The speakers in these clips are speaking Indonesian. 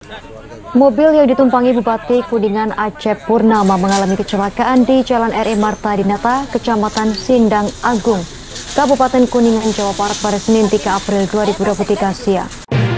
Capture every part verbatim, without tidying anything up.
Mobil yang ditumpangi Bupati Kuningan Acep Purnama mengalami kecelakaan di Jalan R E Marta Dinata, Kecamatan Sindang Agung, Kabupaten Kuningan, Jawa Barat pada Senin tiga April dua ribu dua puluh tiga siang.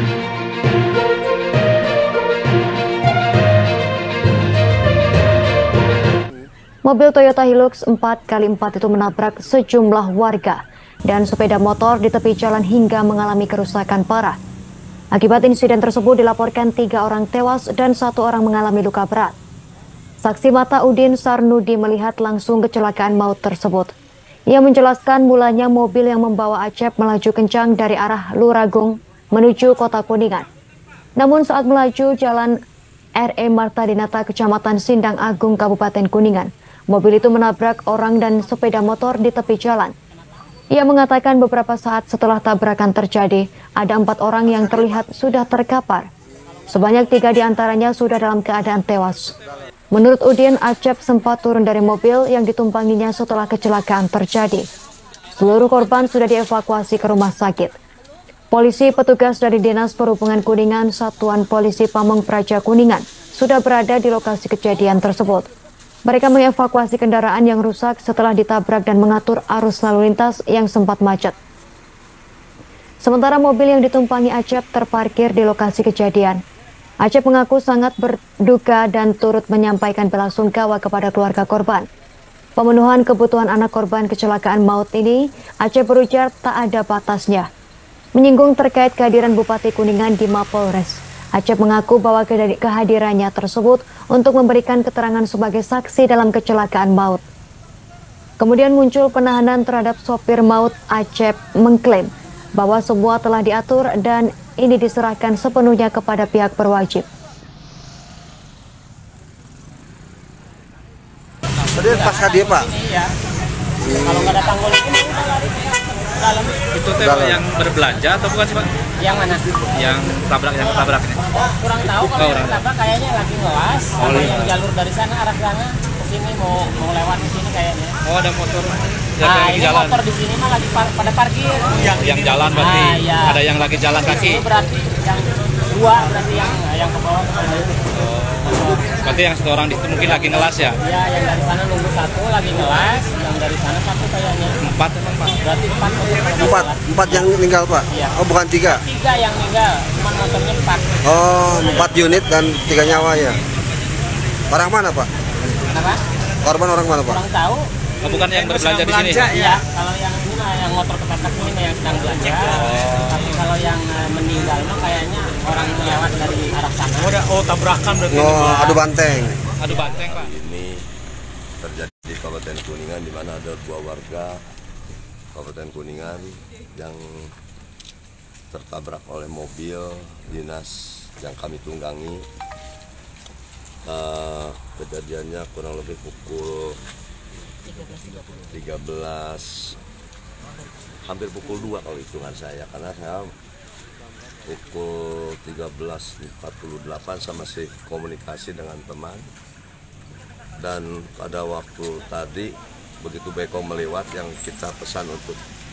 Mobil Toyota Hilux empat kali empat itu menabrak sejumlah warga dan sepeda motor di tepi jalan hingga mengalami kerusakan parah. Akibat insiden tersebut dilaporkan tiga orang tewas dan satu orang mengalami luka berat. Saksi mata Udin Sarnudi melihat langsung kecelakaan maut tersebut. Ia menjelaskan mulanya mobil yang membawa Acep melaju kencang dari arah Luragung menuju kota Kuningan. Namun saat melaju jalan R E Marta Dinata, Kecamatan Sindang Agung, Kabupaten Kuningan, mobil itu menabrak orang dan sepeda motor di tepi jalan. Ia mengatakan beberapa saat setelah tabrakan terjadi, ada empat orang yang terlihat sudah terkapar. Sebanyak tiga di antaranya sudah dalam keadaan tewas. Menurut Udin, Acep sempat turun dari mobil yang ditumpanginya setelah kecelakaan terjadi. Seluruh korban sudah dievakuasi ke rumah sakit. Polisi petugas dari Dinas Perhubungan Kuningan, Satuan Polisi Pamong Praja Kuningan, sudah berada di lokasi kejadian tersebut. Mereka mengevakuasi kendaraan yang rusak setelah ditabrak dan mengatur arus lalu lintas yang sempat macet. Sementara mobil yang ditumpangi Acep terparkir di lokasi kejadian. Acep mengaku sangat berduka dan turut menyampaikan bela sungkawa kepada keluarga korban. Pemenuhan kebutuhan anak korban kecelakaan maut ini, Acep berujar tak ada batasnya. Menyinggung terkait kehadiran Bupati Kuningan di Mapolres, Acep mengaku bahwa kehadirannya tersebut untuk memberikan keterangan sebagai saksi dalam kecelakaan maut. Kemudian muncul penahanan terhadap sopir maut. Acep mengklaim bahwa semua telah diatur dan ini diserahkan sepenuhnya kepada pihak berwajib. Tadi pasca dia, Pak? Iya. Kalau nggak ada tanggul ini, dalam. Itu teh yang berbelanja atau bukan sih, Pak? Yang mana? Yang tabrak, yang tabrak ini. Oh, kurang tahu kalau oh, yang tabrak kayaknya lagi ngelas. Oh, sama yang jalur dari sana arah sana ke sini mau mau lewat di sini kayaknya. Oh, ada motor. Nah, ini jalan. Motor di sini mah lagi par pada parkir. Yang yang jalan berarti ah, iya. Ada yang lagi jalan kaki. Itu berarti yang dua berarti yang yang ke bawah ke bawah. Oh. Berarti yang satu orang di situ mungkin lagi ngelas ya? Iya, yang dari sana nunggu satu lagi ngelas, yang dari sana satu kayaknya. Empat emang, Pak? Berarti empat. Empat, empat yang meninggal, Pak? Iya. Oh, bukan tiga? Tiga yang meninggal, cuma motornya empat. Oh, empat unit dan tiga nyawa ya? Orang mana, Pak? Apa? Korban orang mana, Pak? Kurang tahu. Oh, bukan yang berbelanja di sini? Iya, kalau yang ini mah yang motor ketabrak ini yang sedang belanja. Oh. Tapi kalau yang uh, meninggal mah kayaknya orang lewat dari arah sana. Oh, oh tabrakan berarti. Oh, adu banteng. Adu banteng, Pak. Ini terjadi di Kabupaten Kuningan di mana ada dua warga Kabupaten Kuningan yang tertabrak oleh mobil dinas yang kami tunggangi. Uh, kejadiannya kurang lebih pukul tiga belas, hampir pukul dua kalau hitungan saya, karena saya pukul tiga belas empat puluh delapan saya masih komunikasi dengan teman. Dan pada waktu tadi begitu Beko melewat yang kita pesan untuk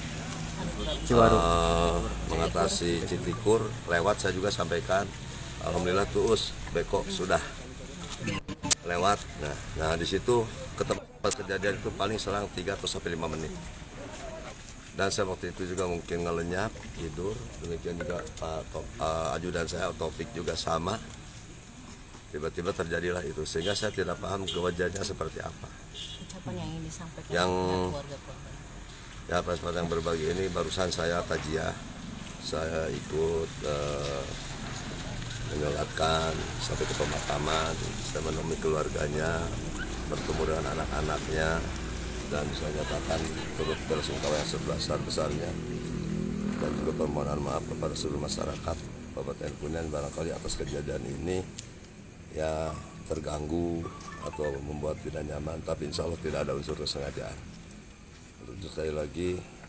uh, mengatasi Citikur lewat, saya juga sampaikan alhamdulillah tuus Beko sudah lewat. Nah, nah di situ ke tempat kejadian itu paling selang tiga atau sampai lima menit. Dan saya waktu itu juga mungkin ngelenyap tidur. Demikian juga Pak uh, ajudan saya Taufik juga sama. Tiba-tiba terjadilah itu, sehingga saya tidak paham kewajahannya seperti apa. Ucapan yang ingin disampaikan yang keluarga korban. Ya, pas yang berbagi ini barusan saya tajiah, saya ikut uh, menyolatkan sampai ke pemakaman, saya menemui keluarganya, bertemu dengan anak-anaknya, dan saya nyatakan turut belasungkawa yang sebesar-besarnya, dan juga permohonan maaf kepada seluruh masyarakat Kabupaten Kuningan barangkali atas kejadian ini ya terganggu atau membuat tidak nyaman, tapi insya Allah tidak ada unsur kesengajaan. Untuk itu sekali lagi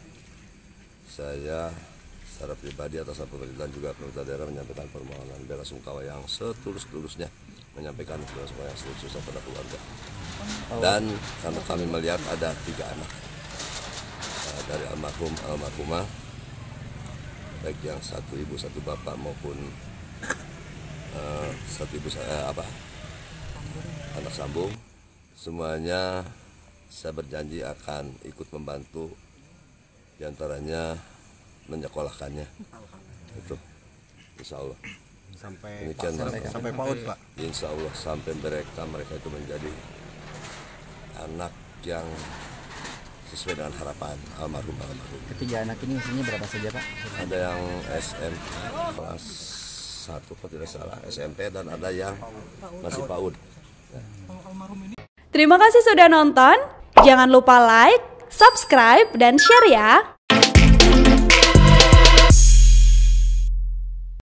saya secara pribadi atas nama pemerintah juga pemerintah daerah menyampaikan permohonan belasungkawa yang setulus-tulusnya, menyampaikan belasungkawa yang setulus-tulusnya pada keluarga. Dan karena kami melihat ada tiga anak uh, dari almarhum almarhumah, baik yang satu ibu satu bapak maupun uh, satu ibu saya apa anak sambung, semuanya saya berjanji akan ikut membantu, diantaranya menyekolahkannya. Itu, insya Allah. Sampai Demikian, sampai, sampai PAUD, Pak. Insya Allah sampai mereka mereka itu menjadi anak yang sesuai dengan harapan almarhum almarhum. Ketiga anak ini usianya berapa saja, Pak? Ada yang S M P kelas satu kalau tidak salah, S M P, dan ada yang masih PAUD. Ya. Terima kasih sudah nonton. Jangan lupa like, subscribe, dan share ya.